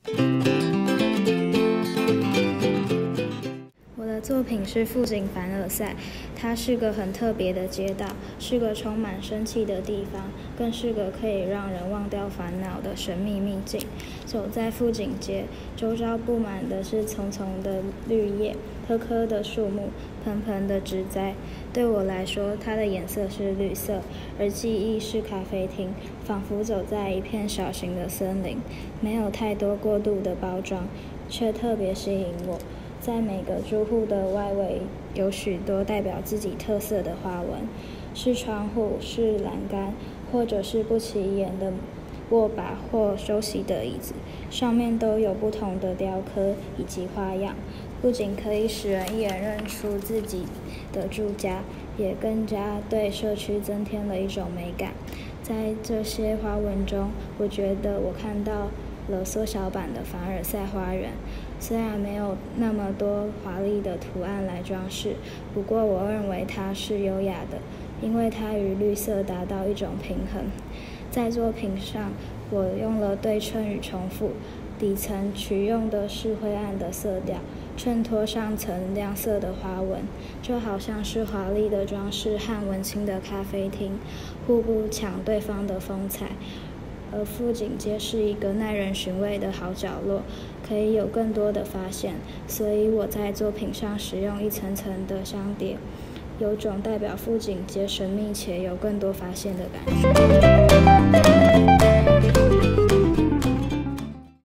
我的作品是富锦凡尔赛，它是个很特别的街道，是个充满生气的地方，更是个可以让人忘掉烦恼的神秘秘境。走在富锦街，周遭布满的是丛丛的绿叶，棵棵的树木，盆盆的植栽。对我来说，它的颜色是绿色，而记忆是咖啡厅，仿佛走在一片小型的森林，没有太多过度的包装，却特别吸引我。在每个住户的外围有许多代表自己特色的花纹，是窗户，是栏杆，或者是不起眼的握把或休息的椅子，上面都有不同的雕刻以及花样，不仅可以使人一眼认出自己的住家，也更加对社区增添了一种美感。在这些花纹中，我觉得我看到了缩小版的凡尔赛花园，虽然没有那么多华丽的图案来装饰，不过我认为它是优雅的，因为它与绿色达到一种平衡。在作品上，我用了对称与重复，底层取用的是灰暗的色调，衬托上层亮色的花纹，就好像是华丽的装饰和文青的咖啡厅互不抢对方的风采。而富锦街是一个耐人寻味的好角落，可以有更多的发现，所以我在作品上使用一层层的相叠，有种代表富锦街神秘且有更多发现的感觉。